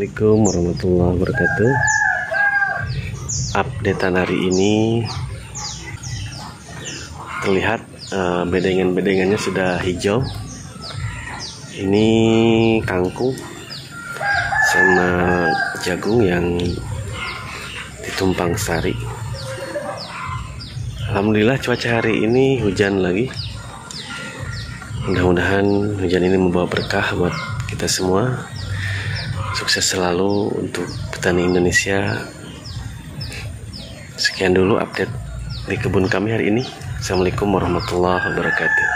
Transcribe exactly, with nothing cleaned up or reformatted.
Assalamualaikum warahmatullahi wabarakatuh. Updatean hari ini terlihat uh, bedengan-bedengannya sudah hijau. Ini kangkung sama jagung yang ditumpang sari. Alhamdulillah cuaca hari ini hujan lagi. Mudah-mudahan hujan ini membawa berkah buat kita semua. Sukses selalu untuk petani Indonesia. Sekian dulu update di kebun kami hari ini. Assalamualaikum warahmatullahi wabarakatuh.